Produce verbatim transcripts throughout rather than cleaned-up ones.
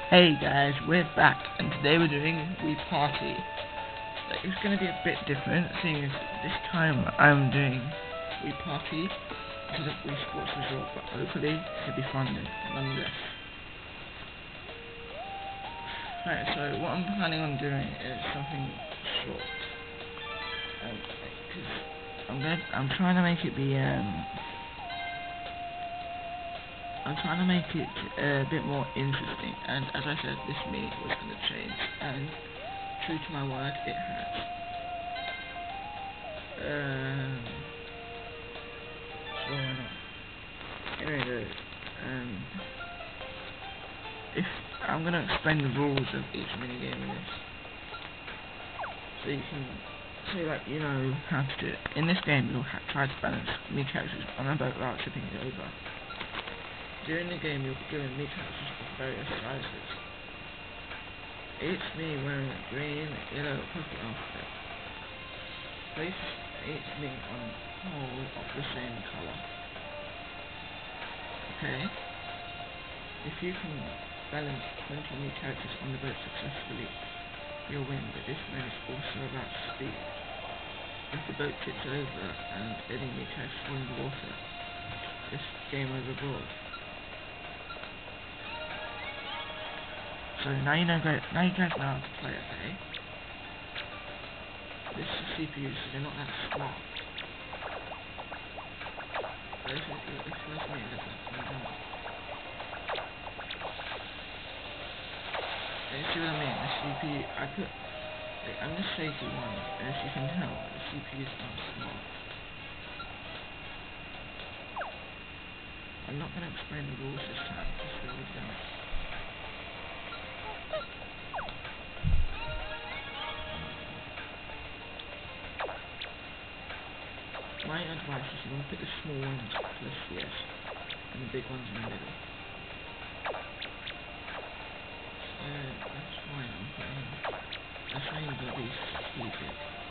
Hey guys, we're back, and today we're doing We Party. Like, it's going to be a bit different, seeing as this time I'm doing We Party instead of We Sports Resort, but hopefully it should be fun nonetheless. Right, so what I'm planning on doing is something short, um, cause I'm gonna, I'm trying to make it be um. I'm trying to make it uh, a bit more interesting, and as I said, this meet was going to change, and true to my word, it has. Um, so why not? Anyway, though, um, if I'm going to explain the rules of each minigame in this, so you can, so like you know how to do it. In this game, you'll ha try to balance me characters on a boat without tipping it over. During the game, you'll be given meat characters of various sizes. Each me wearing a green, yellow, or purple outfit. Place each me on a pole of the same colour. Okay? If you can balance twenty meat characters on the boat successfully, you'll win, but this mode is also about speed. If the boat tips over and any meat characters fall in the water, it's game overboard. So now you know, now you guys know how to play, okay? This is C P U, so they're not that smart. But this is the first minute that I've done. You see what I mean? The C P U, I put, like, I'm the safety one, and as you can tell, the C P U is not smart. I'm not going to explain the rules this time, because we've already done it. My advice is you want to put the small ones first, yes, and the big ones in the middle. So that's why I'm putting. That's how you're gonna be stupid.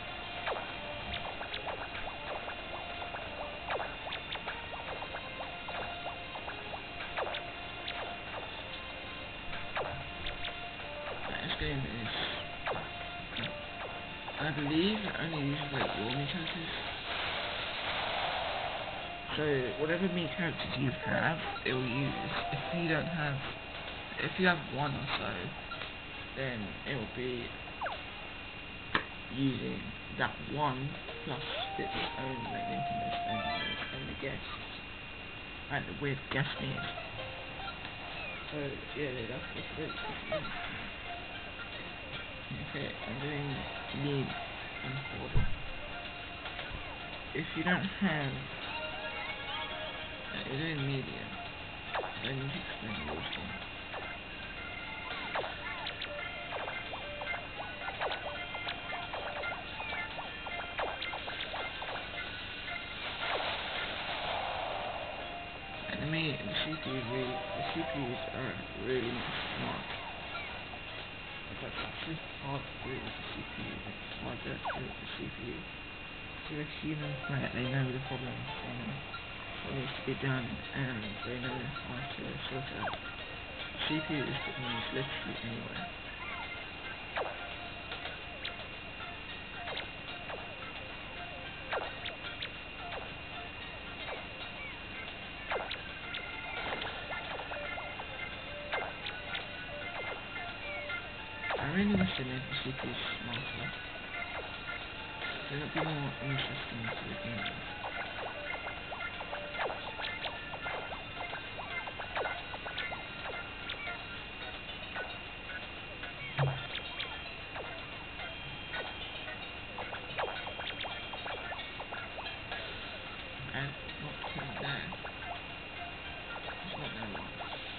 Right, this game is. I believe it only uses like your me characters. So whatever me characters you have, it will use. If you don't have, if you have one or so, then it will be using that one plus its own like Nintendo's own its own guest, like the weird guest me's. So yeah, that's that's really interesting. Okay, I'm doing need and hoarding. If you don't have You're doing medium. I need to explain the rules to you. And the me, the C P U really, the C P Us are really smart. It's like actually hard to do with the C P U. It's harder to do with the C P U. So if you know, right, they know the problem. They know what needs to be done, and they know how to sort it out. C P Us can be used literally anywhere. I really wish they made the C P Us smarter. It would be more interesting to the game. And not put it there. It's not there once.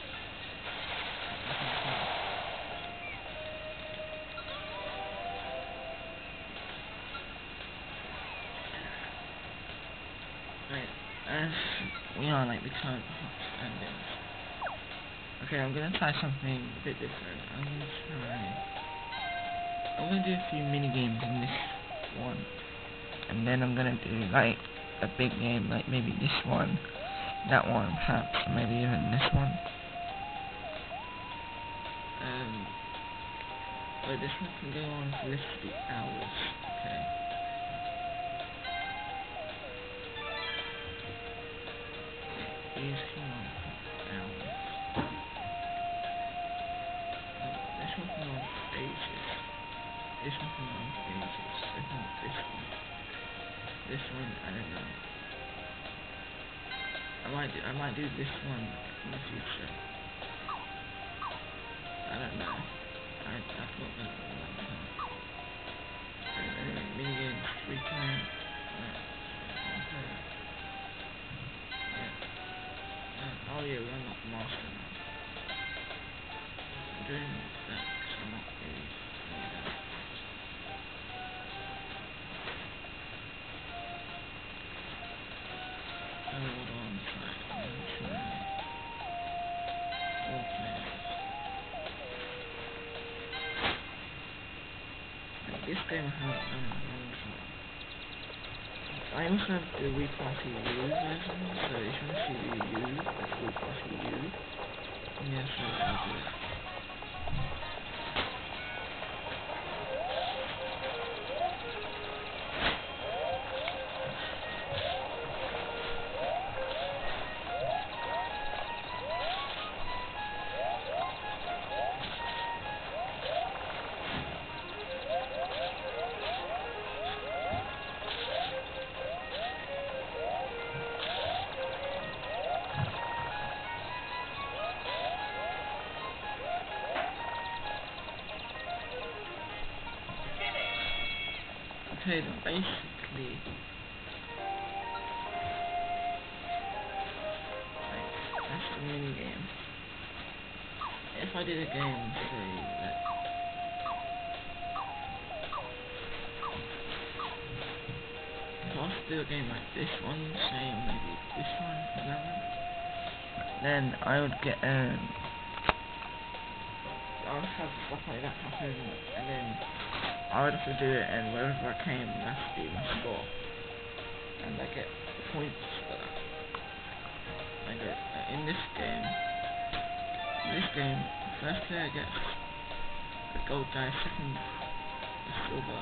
Right, as we are like the current hot standings. Okay, I'm gonna try something a bit different. I'm gonna try. I'm gonna do a few mini games in this one, and then I'm gonna do like a big game, like maybe this one, that one, perhaps, maybe even this one. Um, but this one can go on for literally hours, okay? These can go on for hours. This one can go on for ages. This one can go on for ages. If not this one. This one, I don't know. I might do, I might do this one in the future. I don't know. I, I've not done it in a long time. And anyway, minigames, free time. Alright, one player. Yeah. Uh, oh yeah, we unlocked the master now. I'm doing that because I'm not really doing that. Hold on, try it. I'm trying. Four players. This game I haven't done in a long time. I also have the Wii Party U version, so if you want to see the U, that's Wii Party U. Yeah, so I'll do it. Okay, then basically, like, that's the mini game. If I did a game, say, like, if I was to do a game like this one, say, or maybe this one, or that one, then I would get, um, I would have stuff like that happen, and then I would have to do it, and wherever I came, that's be my score. And I get points for that. Like, uh, in this game, in this game, first player gets a gold die, second a silver.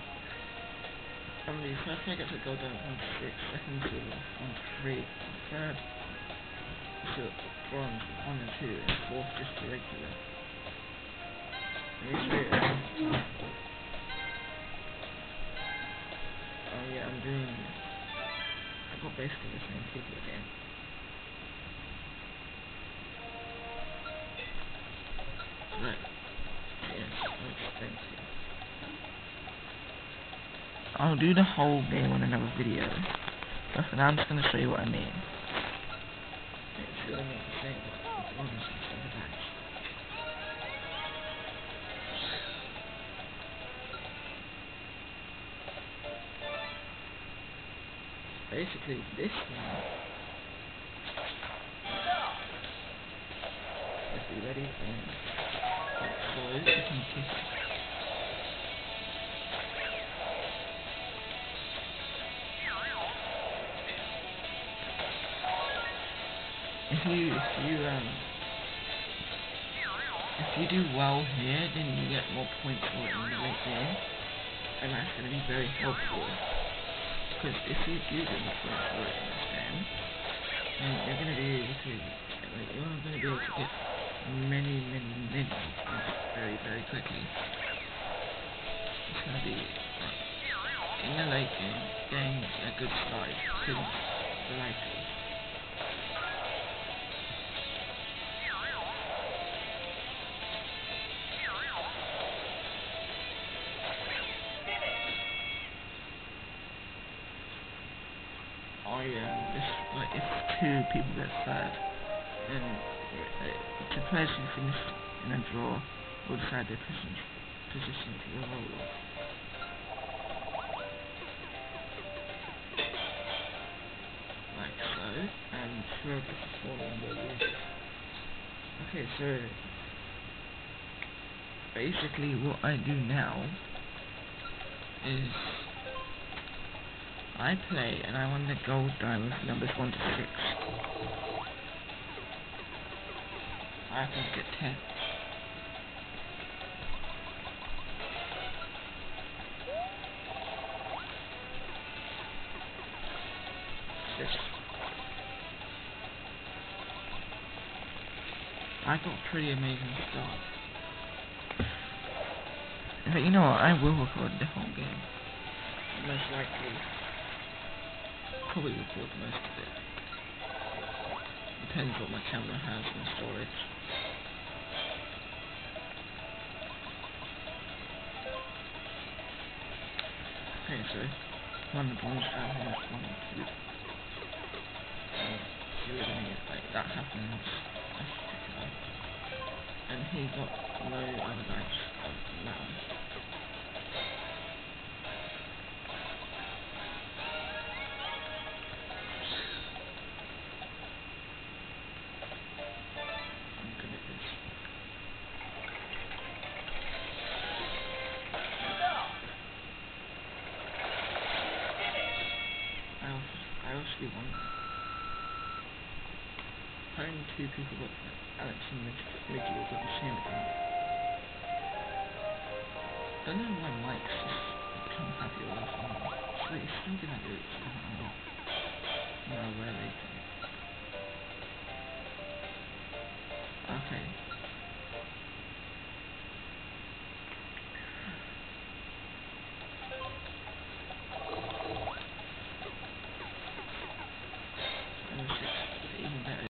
I mean, first player gets a gold die, one to six, second silver, one to three, third silver, bronze, one and two, and fourth just a regular. Let me show you. Oh yeah, I'm doing, I've got basically the same people again. Right, yes, I'll explain to you. I'll do the whole game on another video, but for now I'm just going to show you what I mean. It's really not the same, but it's almost the same as basically this one. Let's be ready for him. Like so, you can kick. If you, if you, um, if you do well here, then you get more points for it in the late game, and that's going to be very helpful. Because if you do get more points for it in this game, then you're going to be able to, like, you're going to be able to get many, many, many points very, very quickly. It's going to be, like, in the late game, getting a good start is pretty vital. I um, this like if two people get third, then uh, the players who finish in a draw will decide their position position for the roll off. Like so, and whoever gets the number loses. Okay, so basically what I do now is I play and I want the gold die with numbers one to six. I have to get ten. this. I got a pretty amazing start. But you know what, I will record the whole game. Most likely. Probably record most of it. Depends what my camera has in storage. Okay, so one bombs down here, one, two. And eliminate, like that happens. That's particular. And he got no other dice of now. I'm good at this. I also, I also won. Only two people got that. Alex and Midgie got the same account. Don't know why Mike's just become happy all of a sudden. So he's still gonna do it somehow. No, where they can.